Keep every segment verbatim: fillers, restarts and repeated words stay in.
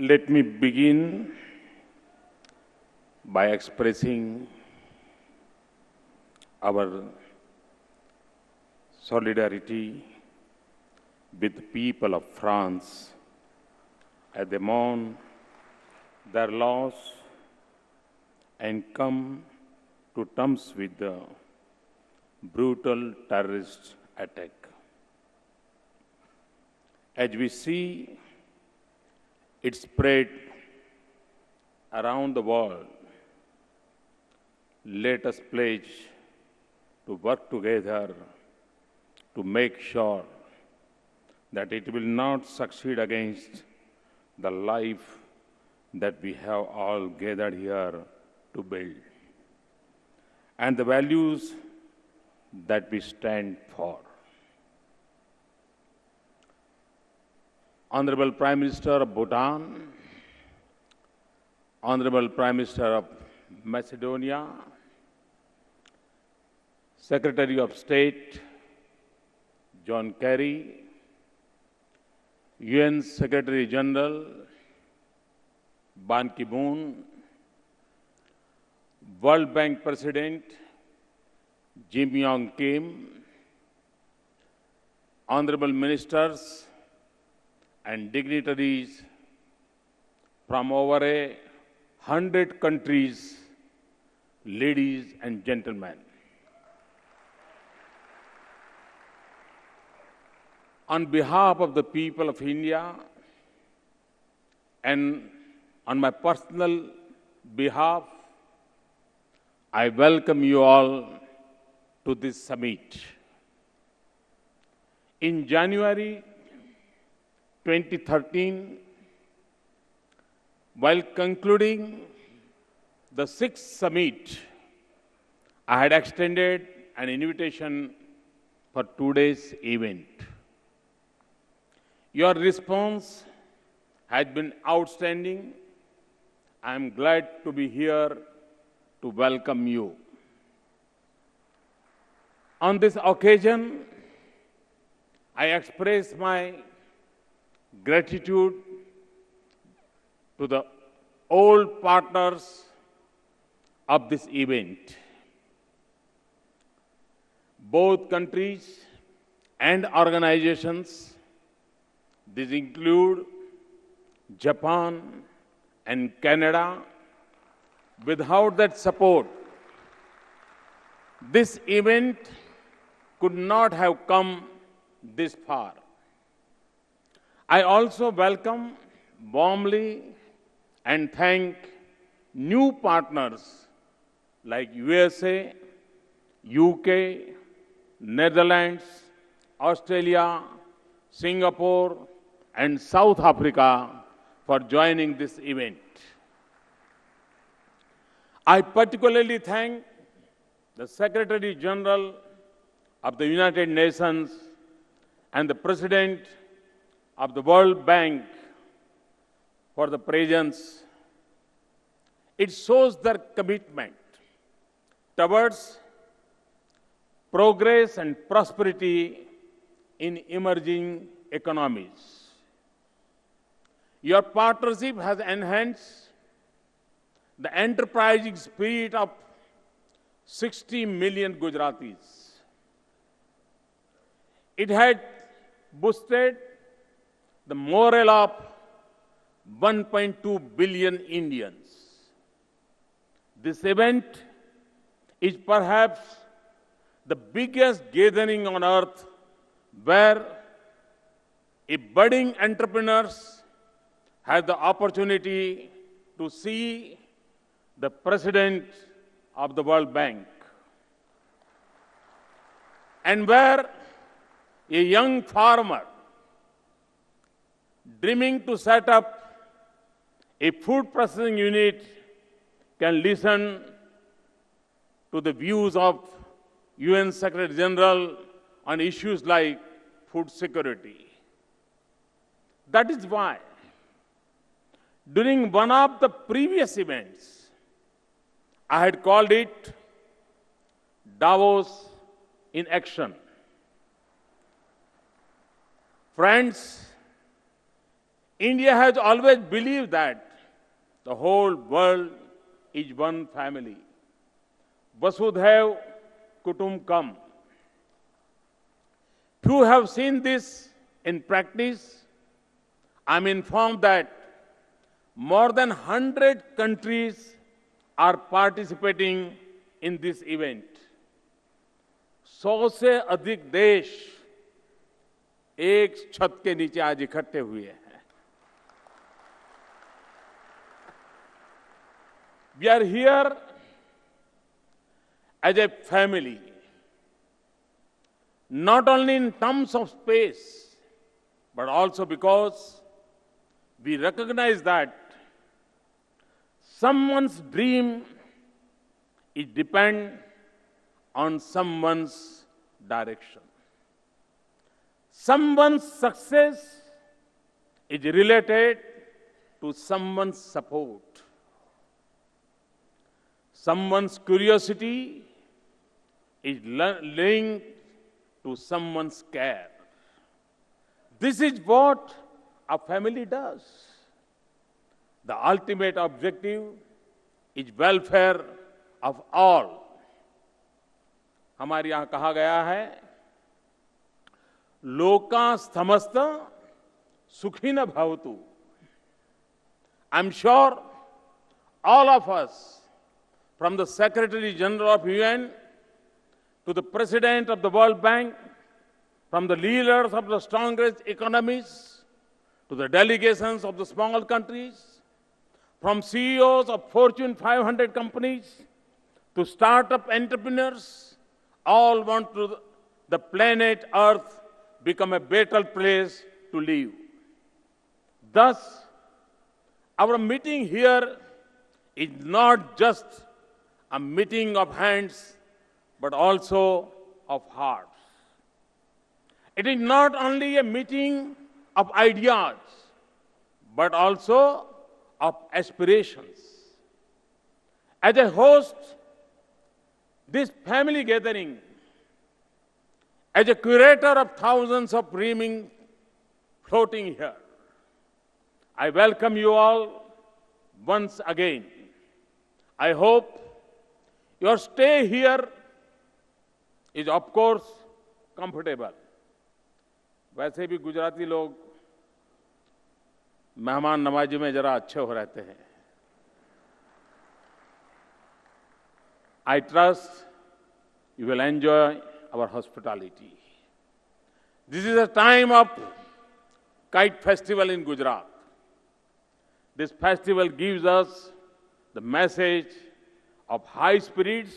Let me begin by expressing our solidarity with the people of France as they mourn their loss and come to terms with the brutal terrorist attack. As we see it spread around the world, let us pledge to work together to make sure that it will not succeed against the life that we have all gathered here to build and the values that we stand for. Honorable Prime Minister of Bhutan, Honorable Prime Minister of Macedonia, Secretary of State John Kerry, U N Secretary General Ban Ki-moon, World Bank President Jim Yong Kim, Honorable Ministers and dignitaries from over a hundred countries, ladies and gentlemen. On behalf of the people of India and on my personal behalf, I welcome you all to this summit. In January twenty thirteen, while concluding the sixth summit, I had extended an invitation for today's event. Your response has been outstanding. I am glad to be here to welcome you. On this occasion, I express my gratitude to the old partners of this event. Both countries and organizations, these include Japan and Canada. Without that support, this event could not have come this far. I also welcome warmly and thank new partners like U S A, U K, Netherlands, Australia, Singapore, and South Africa for joining this event. I particularly thank the Secretary General of the United Nations and the President of the World Bank for the presence. It shows their commitment towards progress and prosperity in emerging economies. Your partnership has enhanced the enterprising spirit of sixty million Gujaratis. It had boosted the morale of one point two billion Indians. This event is perhaps the biggest gathering on earth where a budding entrepreneurs have the opportunity to see the President of the World Bank, and where a young farmer dreaming to set up a food processing unit can listen to the views of U N Secretary General on issues like food security. That is why, during one of the previous events, I had called it Davos in action. Friends, India has always believed that the whole world is one family. Vasudhaiv Kutumbakam. Few have seen this in practice. I'm informed that more than one hundred countries are participating in this event. सौ से अधिक देश एक छत के नीचे आज इकट्ठे हुए हैं. We are here as a family, not only in terms of space, but also because we recognize that someone's dream is depend on someone's direction. Someone's success is related to someone's support. Someone's curiosity is linked to someone's care. This is what a family does. The ultimate objective is welfare of all. हमारे यहां कहा गया है, लोका समस्त सुखी न भवतु. I'm sure all of us, from the Secretary General of U N to the President of the World Bank, from the leaders of the strongest economies to the delegations of the small countries, from C E Os of Fortune five hundred companies to startup entrepreneurs, all want to the planet Earth become a better place to live. Thus, our meeting here is not just a meeting of hands, but also of hearts. It is not only a meeting of ideas, but also of aspirations. As a host, this family gathering, as a curator of thousands of dreaming floating here, I welcome you all once again. I hope your stay here is, of course, comfortable. वैसे भी गुजराती लोग मेहमान नवाजी में जरा अच्छे हो रहते हैं. I trust you will enjoy our hospitality. This is a time of Kite Festival in Gujarat. This festival gives us the message of high spirits.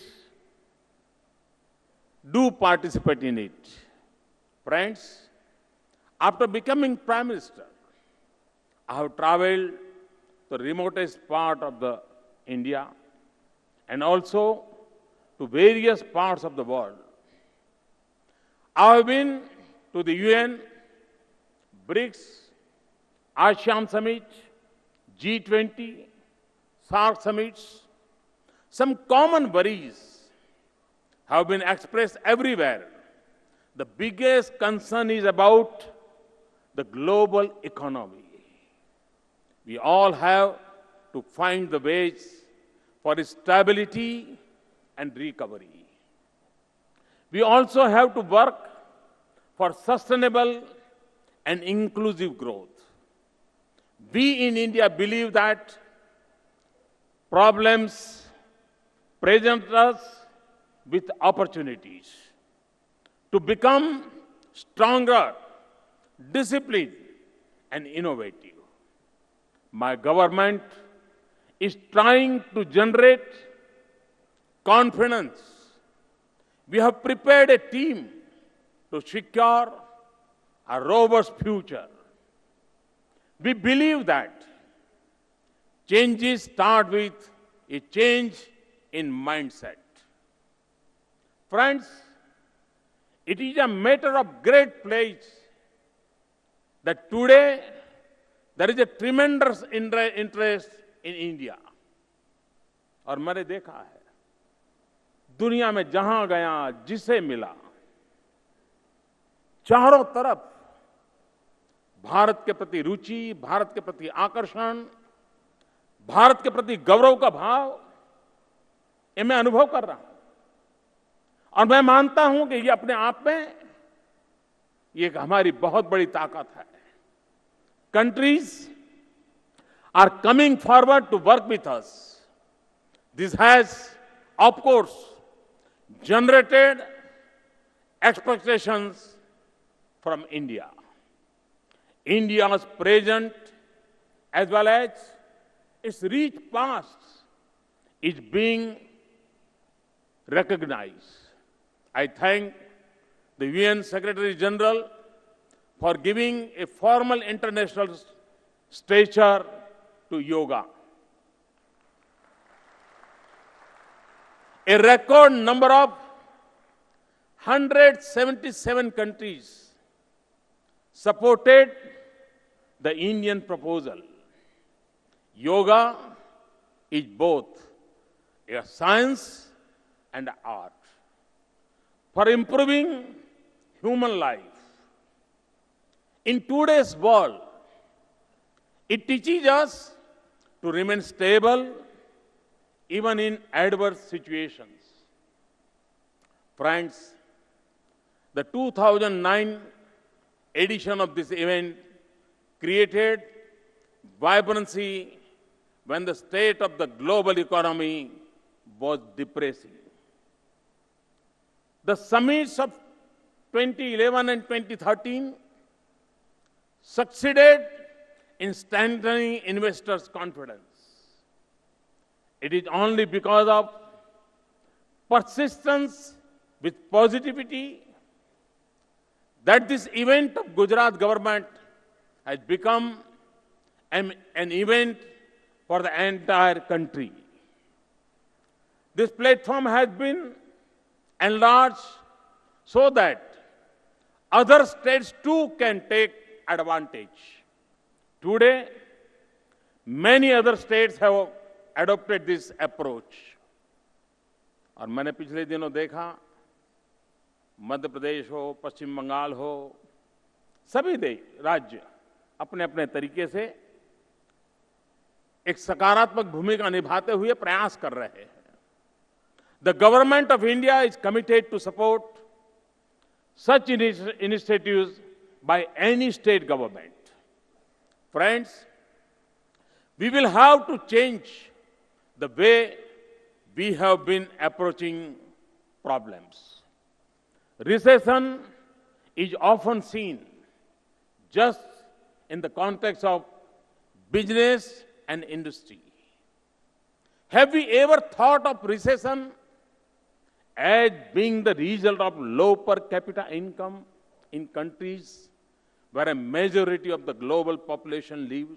Do participate in it. Friends, after becoming Prime Minister, I have traveled to the remotest part of the India and also to various parts of the world. I have been to the U N, BRICS, ASEAN Summit, G twenty, SAARC summits. Some common worries have been expressed everywhere. The biggest concern is about the global economy. We all have to find the ways for stability and recovery. We also have to work for sustainable and inclusive growth. We in India believe that problems present us with opportunities to become stronger, disciplined, and innovative. My government is trying to generate confidence. We have prepared a team to secure a robust future. We believe that changes start with a change in mindset. Friends, it is a matter of great place that today there is a tremendous interest in India. और मैंने देखा है, दुनिया में जहां गया, जिसे मिला, चारों तरफ भारत के प्रति रुचि, भारत के प्रति आकर्षण, भारत के प्रति गौरव का भाव, ये मैं अनुभव कर रहा हूं। और मैं मानता हूं कि ये अपने आप में ये एक हमारी बहुत बड़ी ताकत है। Countries are coming forward to work with us. This has of course generated expectations from India. India's present as well as its rich past is being recognized. I thank the U N Secretary General for giving a formal international stature to yoga. A record number of one hundred seventy-seven countries supported the Indian proposal. Yoga is both a science and art for improving human life. In today's world, it teaches us to remain stable even in adverse situations. Friends, the two thousand nine edition of this event created vibrancy when the state of the global economy was depressing. The summits of twenty eleven and twenty thirteen succeeded in strengthening investors' confidence. It is only because of persistence with positivity that this event of Gujarat government has become an, an event for the entire country. This platform has been enlarged so that other states too can take advantage. Today, many other states have adopted this approach. और मैंने पिछले दिनों देखा, मध्य प्रदेश हो, पश्चिम बंगाल हो, सभी दे राज्य अपने अपने तरीके से एक सकारात्मक भूमिका निभाते हुए प्रयास कर रहे हैं. The government of India is committed to support such initiatives by any state government. Friends, we will have to change the way we have been approaching problems. Recession is often seen just in the context of business and industry. Have we ever thought of recession as being the result of low per capita income in countries where a majority of the global population lives?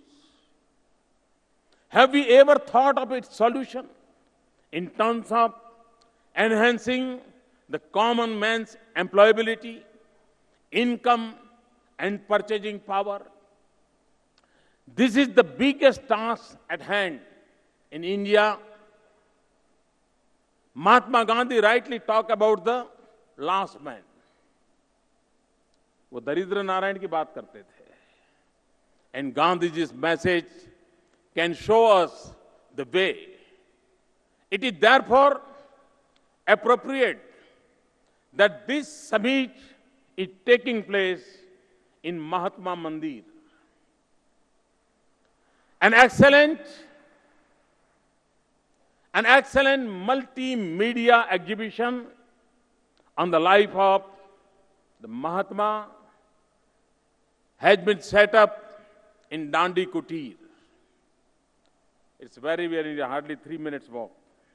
Have we ever thought of its solution in terms of enhancing the common man's employability, income, and purchasing power? This is the biggest task at hand in India. Mahatma Gandhi rightly talked about the last man. वो दरिद्र नारायण की बात करते थे. And Gandhiji's message can show us the way. It is therefore appropriate that this summit is taking place in Mahatma Mandir. An excellent, an excellent multimedia exhibition on the life of the Mahatma has been set up in Dandi Kutir. It's very, very, hardly three minutes walk.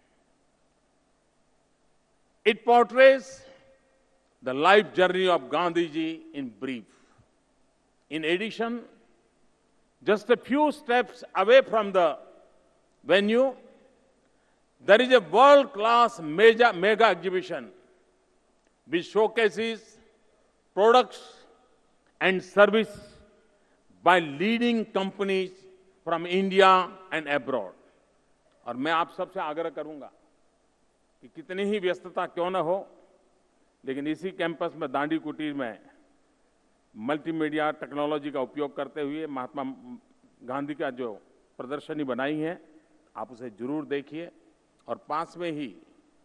It portrays the life journey of Gandhiji in brief. In addition, just a few steps away from the venue, there is a world-class mega, mega exhibition which showcases products and service by leading companies from India and abroad. और मैं आप सबसे आग्रह करूंगा कि कितनी ही व्यस्तता क्यों न हो, लेकिन इसी कैंपस में दांडी कुटीर में मल्टीमीडिया टेक्नोलॉजी का उपयोग करते हुए महात्मा गांधी का जो प्रदर्शनी बनाई है, आप उसे जरूर देखिए। और पास में ही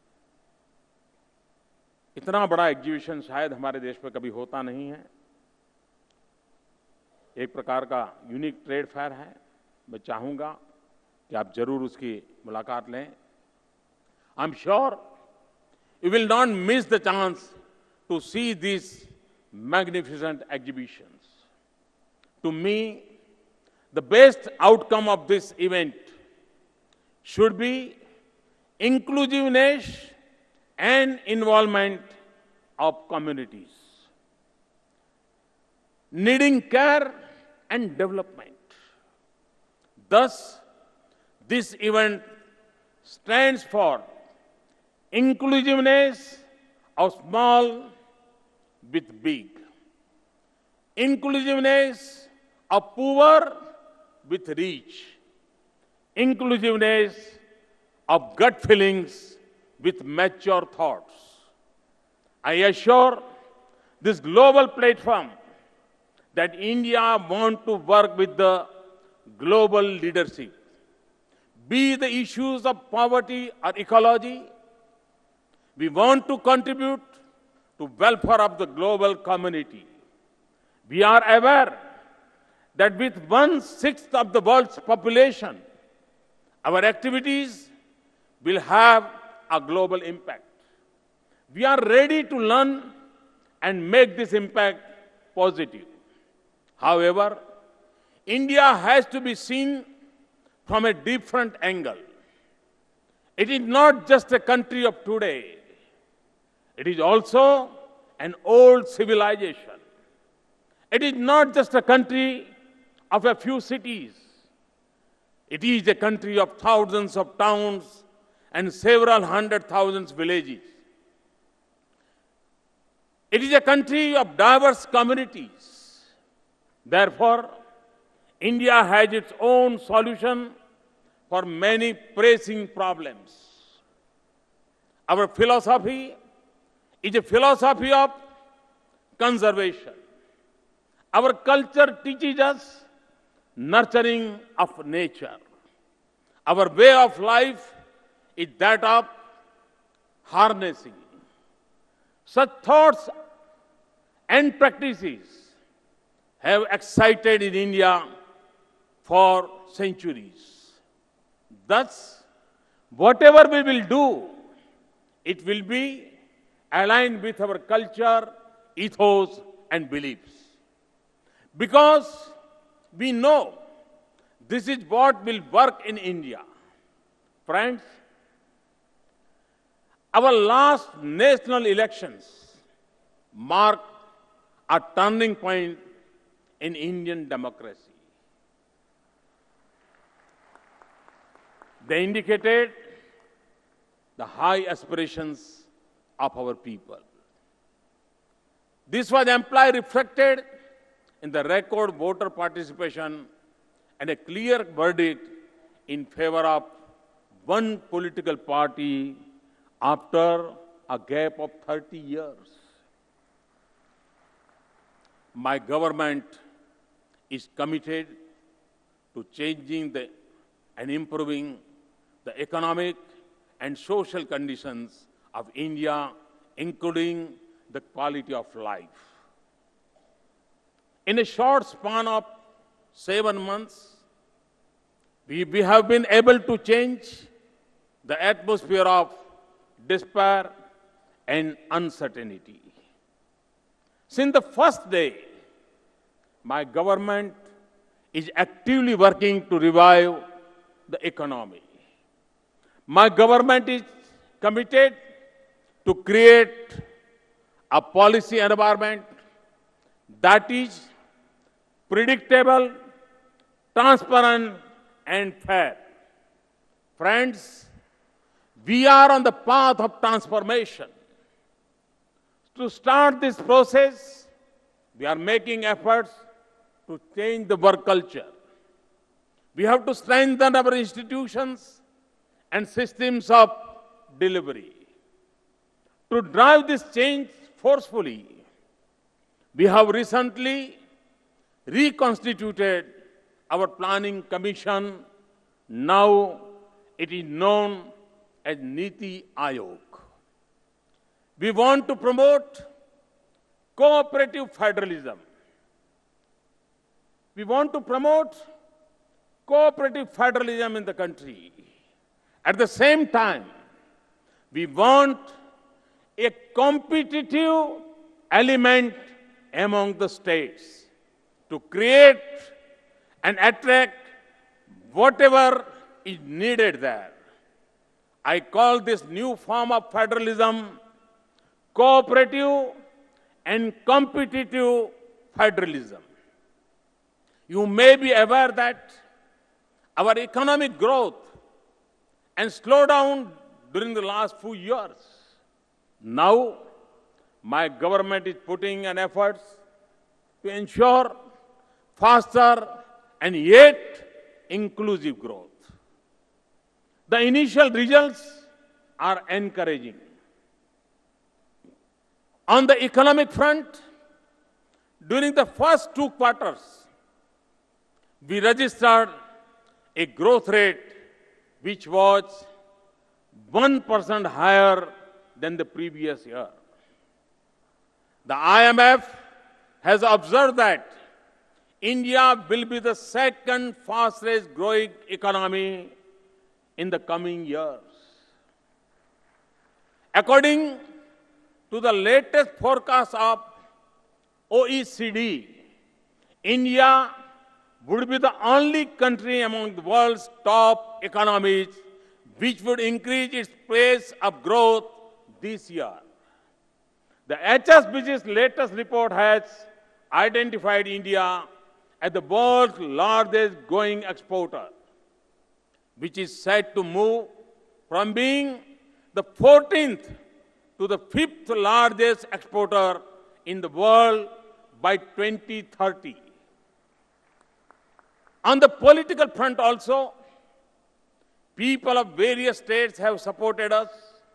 इतना बड़ा एग्जीबिशन शायद हमारे देश में कभी होता नहीं है, एक प्रकार का यूनिक ट्रेड फेयर है। मैं चाहूंगा कि आप जरूर उसकी मुलाकात लें। I am sure you will not miss the chance to see this magnificent exhibitions. To me, the best outcome of this event should be inclusiveness and involvement of communities, needing care and development. Thus, this event stands for inclusiveness of small with big, inclusiveness of poor with rich, inclusiveness of gut feelings with mature thoughts. I assure this global platform that India wants to work with the global leadership, be the issues of poverty or ecology. We want to contribute to welfare of the global community. We are aware that with one-sixth of the world's population, our activities will have a global impact. We are ready to learn and make this impact positive. However, India has to be seen from a different angle. It is not just a country of today. It is also an old civilization. It is not just a country of a few cities. It is a country of thousands of towns and several hundred thousands villages. It is a country of diverse communities. Therefore, India has its own solution for many pressing problems. Our philosophy is a philosophy of conservation. Our culture teaches us nurturing of nature. Our way of life is that of harnessing. Such thoughts and practices have excited in India for centuries. Thus, whatever we will do, it will be aligned with our culture, ethos, and beliefs. Because we know this is what will work in India. Friends, our last national elections mark a turning point in Indian democracy. They indicated the high aspirations of our people. This was amply reflected in the record voter participation and a clear verdict in favor of one political party after a gap of thirty years. My government is committed to changing the, and improving the economic and social conditions of India, including the quality of life. In a short span of seven months, we, we have been able to change the atmosphere of despair and uncertainty. Since the first day, my government is actively working to revive the economy. My government is committed to create a policy environment that is predictable, transparent, and fair. Friends, we are on the path of transformation. To start this process, we are making efforts to change the work culture. We have to strengthen our institutions and systems of delivery. To drive this change forcefully, We have recently reconstituted our planning commission. Now it is known as Niti Aayog. We want to promote cooperative federalism. We want to promote cooperative federalism in the country. At the same time, we want a competitive element among the states to create and attract whatever is needed there. I call this new form of federalism cooperative and competitive federalism. You may be aware that our economic growth and slowdown during the last few years. Now, my government is putting an effort to ensure faster and yet inclusive growth. The initial results are encouraging. On the economic front, during the first two quarters, we registered a growth rate which was one percent higher than the previous year. The I M F has observed that India will be the second fastest growing economy in the coming years. According to the latest forecast of O E C D, India would be the only country among the world's top economies which would increase its pace of growth this year. The H S B C's latest report has identified India as the world's largest growing exporter, which is set to move from being the fourteenth to the fifth largest exporter in the world by twenty thirty. On the political front also, people of various states have supported us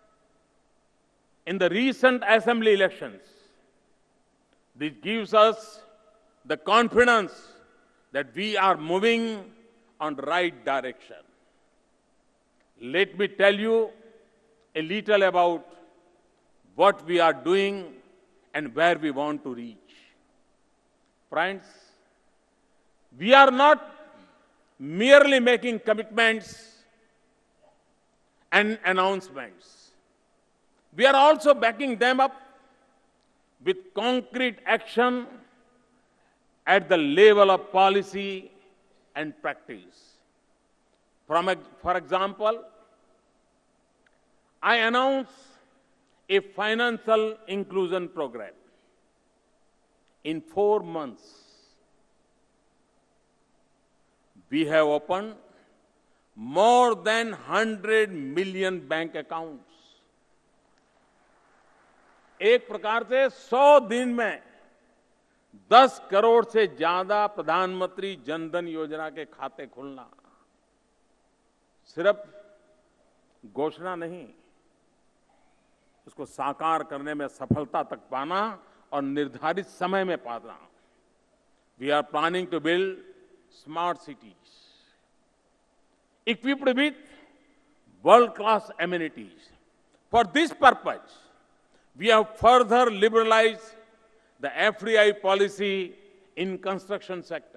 in the recent assembly elections. This gives us the confidence that we are moving on the right direction. Let me tell you a little about what we are doing and where we want to reach. Friends, we are not merely making commitments and announcements. We are also backing them up with concrete action at the level of policy and practice. From, for example, I announced a financial inclusion program. In four months, we have opened more than one hundred million bank accounts. एक प्रकार से सौ दिन में दस करोड़ से ज्यादा प्रधानमंत्री जनधन योजना के खाते खुलना सिर्फ घोषणा नहीं, उसको साकार करने में सफलता तक पाना और निर्धारित समय में पाना. We are planning to build smart cities equipped with world-class amenities. For this purpose, we have further liberalized the F D I policy in construction sector.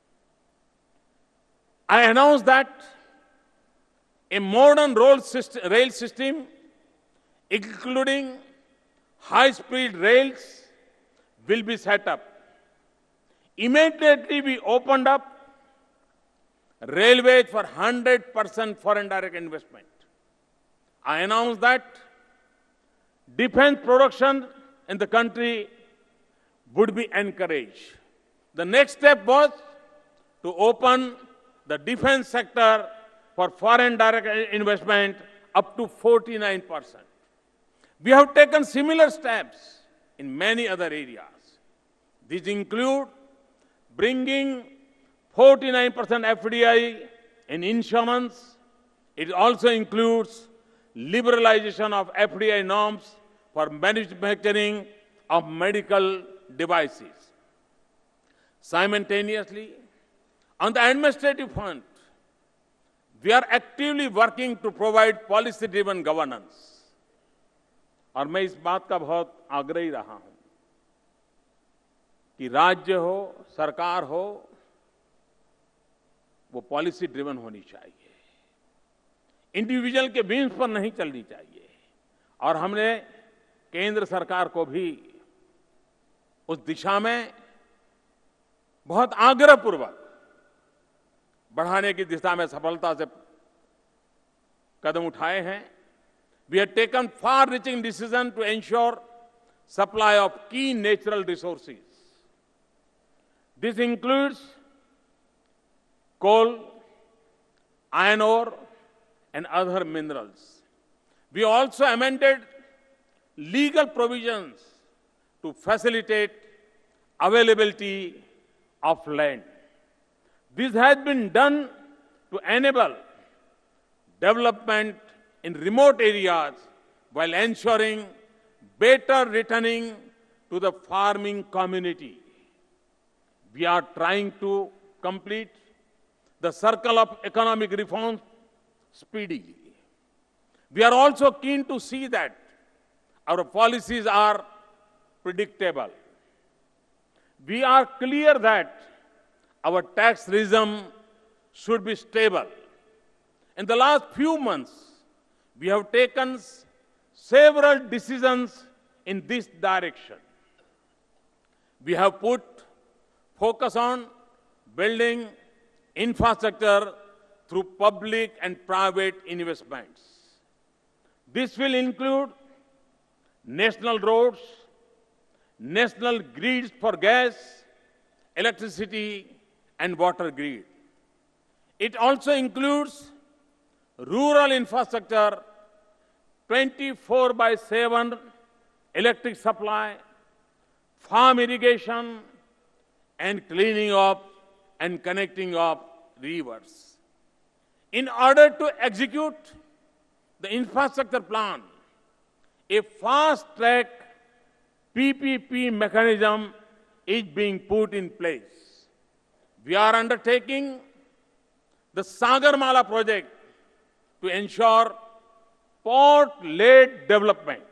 I announced that a modern rail system, including high-speed rails, will be set up. Immediately, we opened up railways for one hundred percent foreign direct investment. I announced that defense production in the country would be encouraged. The next step was to open the defense sector for foreign direct investment up to forty-nine percent. We have taken similar steps in many other areas. These include bringing forty-nine percent F D I in insurance. It also includes liberalization of F D I norms for manufacturing of medical devices. Simultaneously, on the administrative front, we are actively working to provide policy-driven governance. और मैं इस बात का बहुत आग्रही रहा हूं कि राज्य हो, सरकार हो, वो पॉलिसी ड्रिवन होनी चाहिए, इंडिविजुअल के व्हील्स पर नहीं चलनी चाहिए। और हमने केंद्र सरकार को भी उस दिशा में बहुत आग्रहपूर्वक बढ़ाने की दिशा में सफलता से कदम उठाए हैं। We have taken far-reaching decisions to ensure supply of key natural resources. This includes coal, iron ore, and other minerals. We also amended legal provisions to facilitate availability of land. This has been done to enable development in remote areas while ensuring better returning to the farming community. We are trying to complete the circle of economic reforms speedily. We are also keen to see that our policies are predictable. We are clear that our tax regime should be stable. In the last few months, we have taken several decisions in this direction. We have put focus on building infrastructure through public and private investments. This will include national roads, national grids for gas, electricity, and water grid. It also includes rural infrastructure, twenty-four by seven electric supply, farm irrigation, and cleaning up and connecting of rivers. In order to execute the infrastructure plan, a fast-track P P P mechanism is being put in place. We are undertaking the Sagarmala project to ensure port-led development.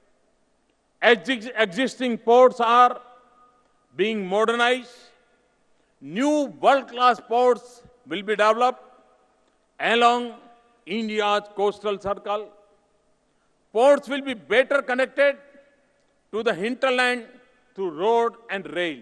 Exi- existing ports are being modernized. New world-class ports will be developed along India's coastal circle. Ports will be better connected to the hinterland through road and rail.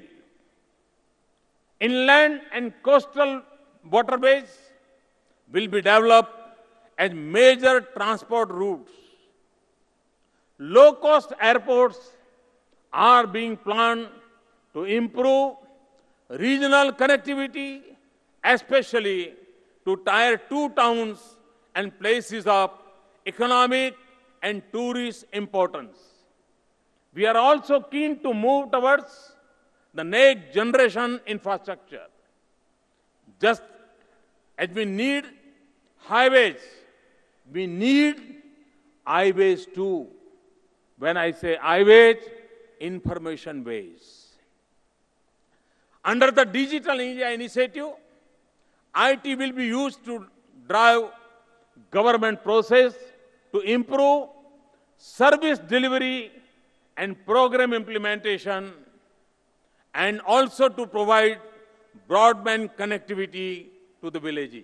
Inland and coastal waterways will be developed as major transport routes. Low-cost airports are being planned to improve regional connectivity, especially to Tier two towns and places of economic and tourist importance. We are also keen to move towards the next generation infrastructure. Just as we need highways, we need highways too. When I say highways, information ways. Under the Digital India Initiative, I T will be used to drive government process to improve service delivery and program implementation, and also to provide broadband connectivity to the villages.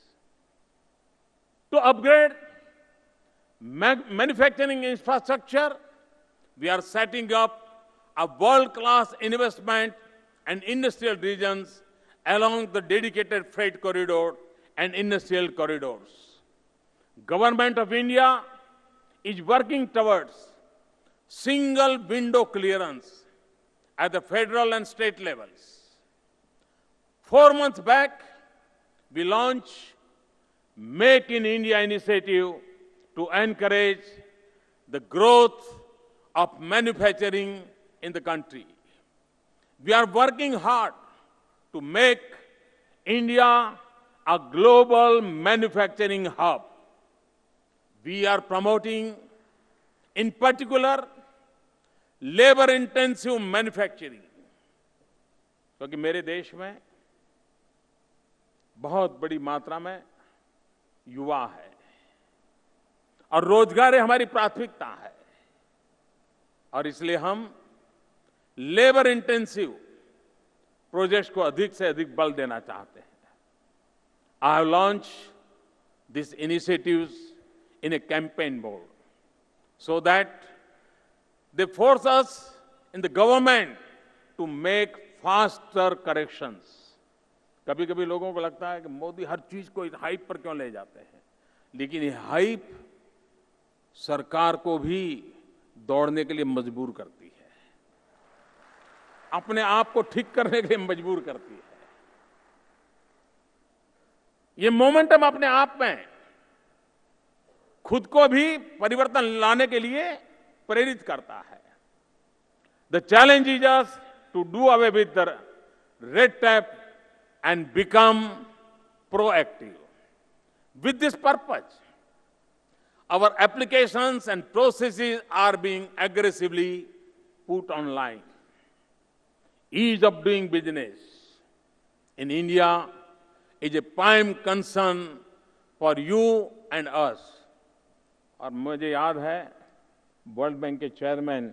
To upgrade ma- manufacturing infrastructure, we are setting up a world-class investment and industrial regions along the dedicated freight corridor and industrial corridors. Government of India is working towards single window clearance at the federal and state levels. Four months back, we launched Make in India initiative to encourage the growth of manufacturing in the country. We are working hard to make India a global manufacturing hub. We are promoting, in particular, labour intensive manufacturing, क्योंकि मेरे देश में बहुत बड़ी मात्रा में युवा है और रोजगार हमारी प्राथमिकता है, और इसलिए हम लेबर इंटेंसिव प्रोजेक्ट्स को अधिक से अधिक बल देना चाहते हैं। I have launch this initiatives in a campaign mode so that they force us in the government to make faster corrections. कभी कभी लोगों को लगता है कि मोदी हर चीज को इस हाइप पर क्यों ले जाते हैं, लेकिन ये हाइप सरकार को भी दौड़ने के लिए मजबूर करती है, अपने आप को ठीक करने के लिए मजबूर करती है। ये मोमेंटम अपने आप में खुद को भी परिवर्तन लाने के लिए प्रेरित करता है। The challenge is us to do away with the red tape and become proactive. With this purpose our applications and processes are being aggressively put online. Ease of doing business in India is a prime concern for you and us. और मुझे याद है world bank के chairman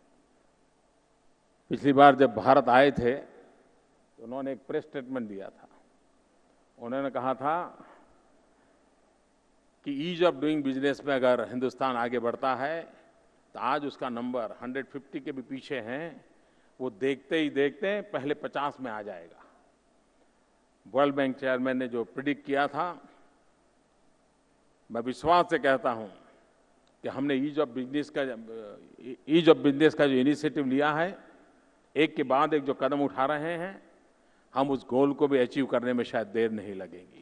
पिछली बार जब भारत आए थे तो उन्होंने एक प्रेस स्टेटमेंट दिया था। उन्होंने कहा था कि ईज ऑफ डूइंग बिजनेस में अगर हिंदुस्तान आगे बढ़ता है तो आज उसका नंबर एक सौ पचास के भी पीछे हैं, वो देखते ही देखते पहले पचास में आ जाएगा। वर्ल्ड बैंक चेयरमैन ने जो प्रिडिक्ट किया था, मैं विश्वास से कहता हूं कि हमने ईज ऑफ बिजनेस का ईज ऑफ बिजनेस का जो इनिशिएटिव लिया है, एक के बाद एक जो कदम उठा रहे हैं, हम उस गोल को भी अचीव करने में शायद देर नहीं लगेगी।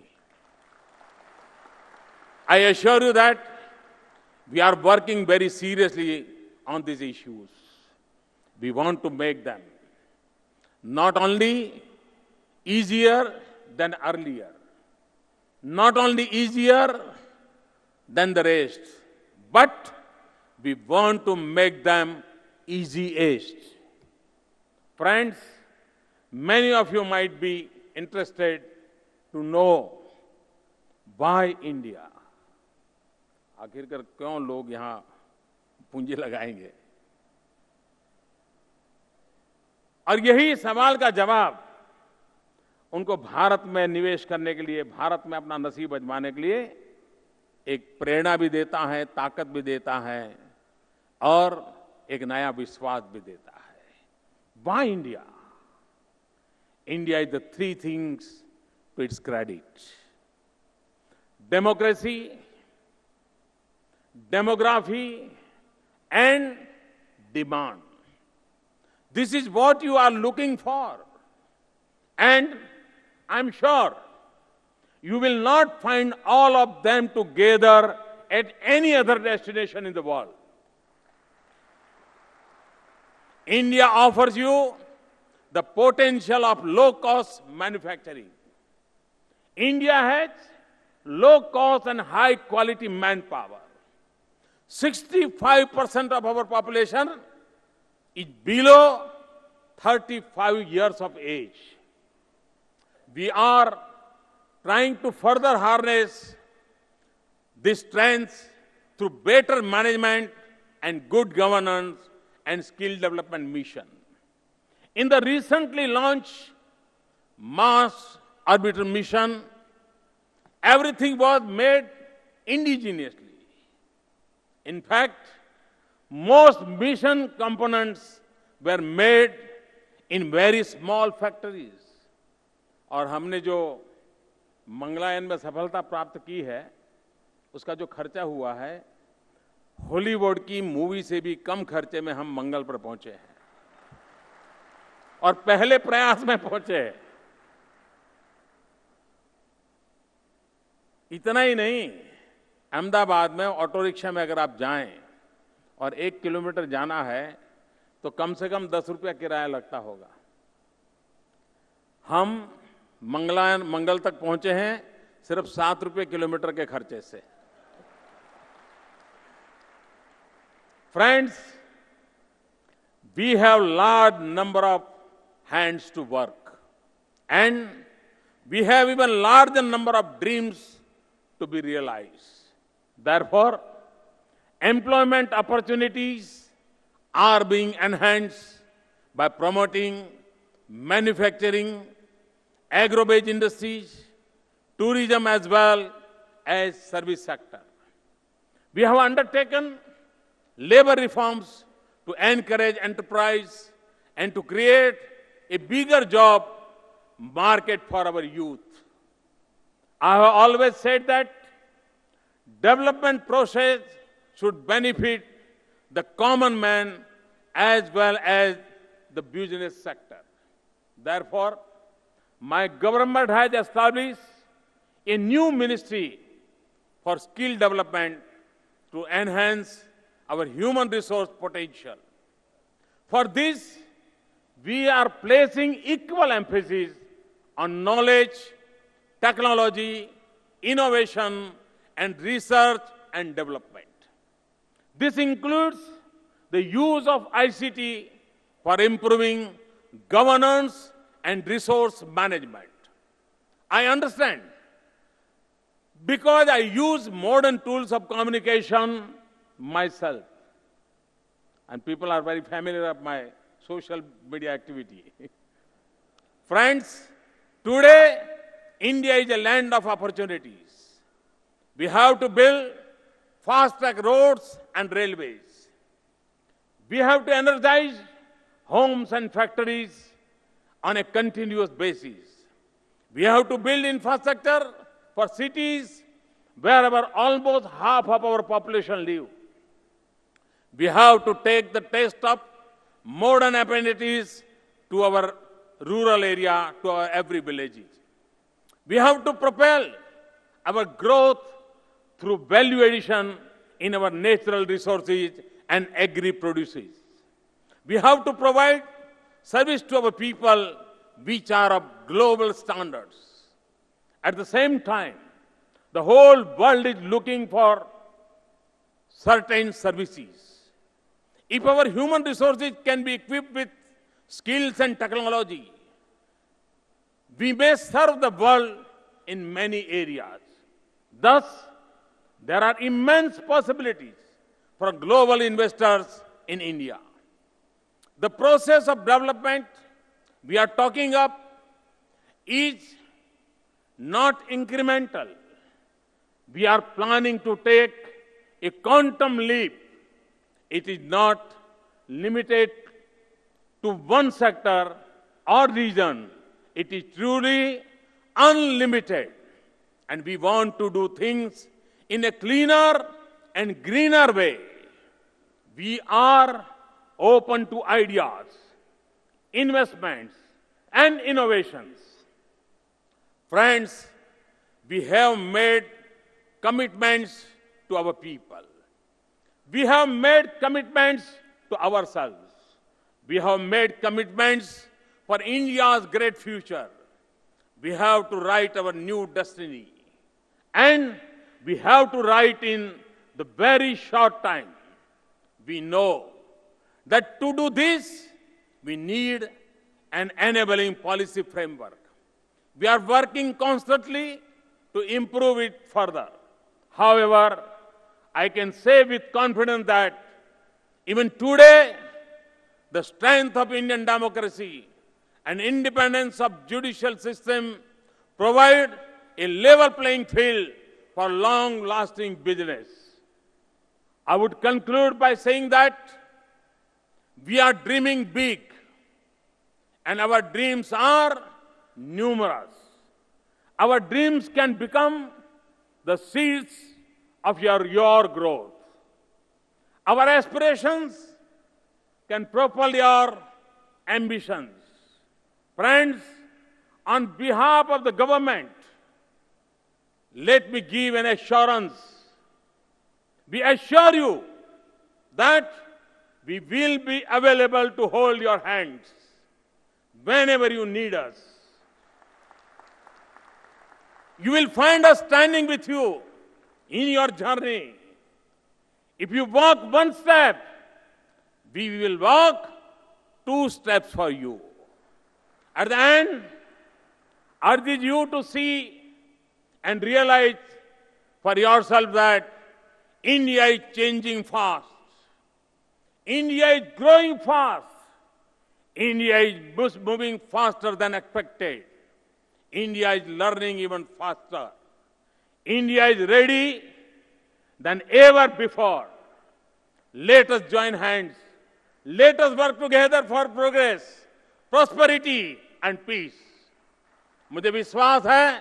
I assure you that we are working very seriously on these issues. We want to make them not only easier than earlier, not only easier than the rest, but we want to make them easiest. Friends, many of you might be interested to know why India. आखिरकार क्यों लोग यहां पूंजी लगाएंगे, और यही सवाल का जवाब उनको भारत में निवेश करने के लिए, भारत में अपना नसीब आजमाने के लिए एक प्रेरणा भी देता है, ताकत भी देता है और एक नया विश्वास भी देता है। Why India? India is the three things to its credit: democracy, demography and demand. This is what you are looking for, and I'm sure you will not find all of them together at any other destination in the world. India offers you the potential of low-cost manufacturing. India has low-cost and high-quality manpower. sixty-five percent of our population is below thirty-five years of age. We are trying to further harness these strengths through better management and good governance and skill development mission. In the recently launched Mars Orbiter mission, everything was made indigenously. In fact, most mission components were made in very small factories. और हमने जो मंगलायन में सफलता प्राप्त की है, उसका जो खर्चा हुआ है, हॉलीवुड की मूवी से भी कम खर्चे में हम मंगल पर पहुंचे हैं और पहले प्रयास में पहुंचे हैं। इतना ही नहीं, अहमदाबाद में ऑटो रिक्शा में अगर आप जाएं और एक किलोमीटर जाना है तो कम से कम दस रुपया किराया लगता होगा। हम मंगलायन मंगल तक पहुंचे हैं सिर्फ सात रुपये किलोमीटर के खर्चे से। Friends, We have large number of hands to work, and we have even larger number of dreams to be realized. Therefore, employment opportunities are being enhanced by promoting manufacturing, agro-based industries, tourism as well as service sector. We have undertaken labor reforms to encourage enterprise and to create a bigger job market for our youth. I have always said that development process should benefit the common man as well as the business sector. Therefore, my government has established a new ministry for skill development to enhance our human resource potential. For this, we are placing equal emphasis on knowledge, technology, innovation, and research and development. This includes the use of I C T for improving governance and resource management. I understand because I use modern tools of communication myself, and people are very familiar with my social media activity. Friends, today India is a land of opportunities. We have to build fast-track roads and railways. We have to energize homes and factories on a continuous basis. We have to build infrastructure for cities wherever almost half of our population live. We have to take the taste of modern amenities to our rural area, to our every village. We have to propel our growth through value addition in our natural resources and agri-produces. We have to provide service to our people which are of global standards. At the same time, the whole world is looking for certain services. If our human resources can be equipped with skills and technology, we may serve the world in many areas. Thus, there are immense possibilities for global investors in India. The process of development we are talking of is not incremental. We are planning to take a quantum leap. It is not limited to one sector or region. It is truly unlimited. And we want to do things in a cleaner and greener way. We are open to ideas, investments, and innovations. Friends, we have made commitments to our people. We have made commitments to ourselves. We have made commitments for India's great future. We have to write our new destiny. And we have to write in the very short time. We know that to do this, we need an enabling policy framework. We are working constantly to improve it further. However, I can say with confidence that even today, the strength of Indian democracy and independence of judicial system provide a level playing field for long-lasting business. I would conclude by saying that we are dreaming big, and our dreams are numerous. Our dreams can become the seeds of your, your growth. Our aspirations can propel your ambitions. Friends, on behalf of the government, let me give an assurance. We assure you that we will be available to hold your hands whenever you need us. You will find us standing with you in your journey. If you walk one step, we will walk two steps for you. At the end, urges you to see and realize for yourself that India is changing fast. India is growing fast. India is moving faster than expected. India is learning even faster. India is ready than ever before. Let us join hands. Let us work together for progress, prosperity and peace. मुझे विश्वास है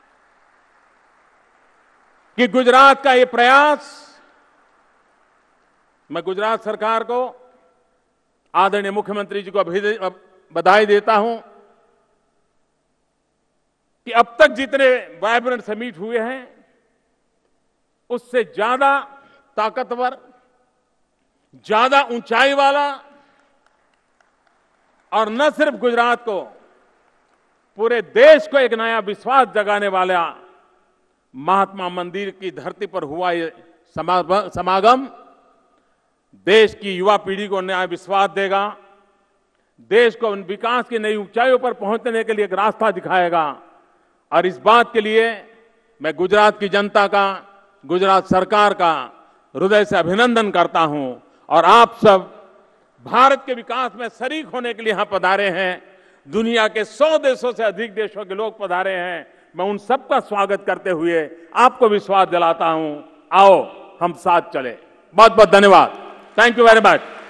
कि गुजरात का ये प्रयास, मैं गुजरात सरकार को, आदरणीय मुख्यमंत्री जी को बधाई देता हूं कि अब तक जितने वाइब्रेंट समिट हुए हैं उससे ज्यादा ताकतवर, ज्यादा ऊंचाई वाला और न सिर्फ गुजरात को, पूरे देश को एक नया विश्वास जगाने वाला महात्मा मंदिर की धरती पर हुआ ये समागम देश की युवा पीढ़ी को नया विश्वास देगा, देश को उन विकास की नई ऊंचाइयों पर पहुंचने के लिए एक रास्ता दिखाएगा। और इस बात के लिए मैं गुजरात की जनता का, गुजरात सरकार का हृदय से अभिनंदन करता हूं। और आप सब भारत के विकास में शरीक होने के लिए यहां पधारे हैं। दुनिया के सौ देशों से अधिक देशों के लोग पधारे हैं। मैं उन सबका स्वागत करते हुए आपको विश्वास दिलाता हूं, आओ हम साथ चले। बहुत बहुत धन्यवाद। Thank you very much.